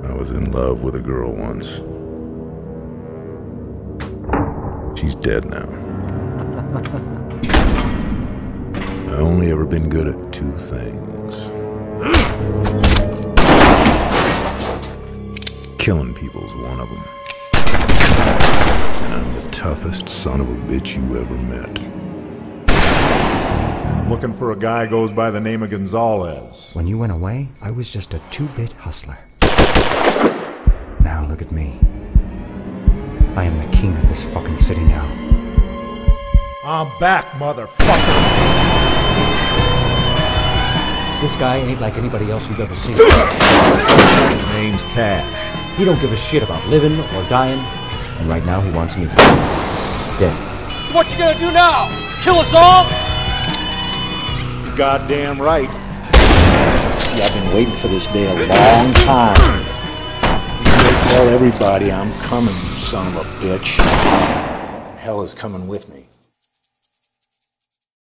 I was in love with a girl once. She's dead now. I only ever been good at two things. Killing people's one of them. And I'm the toughest son of a bitch you ever met. I'm looking for a guy goes by the name of Gonzalez. When you went away, I was just a two-bit hustler. Now look at me. I am the king of this fucking city now. I'm back, motherfucker! This guy ain't like anybody else you've ever seen. His name's Cash. He don't give a shit about living or dying, and right now he wants me dead. What you gonna do now? Kill us all? Goddamn right. See, I've been waiting for this day a long time. You better tell everybody I'm coming, you son of a bitch. Hell is coming with me.